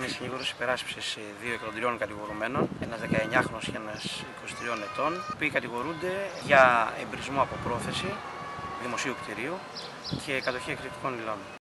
είμαι συνήγορος υπεράσπισης δύο εκδοτηριών κατηγορουμένων, ένας 19χρονος και ένας 23 ετών, οι οποίοι κατηγορούνται για εμπρισμό από πρόθεση δημοσίου κτηρίου και κατοχή εκρηκτικών υλών.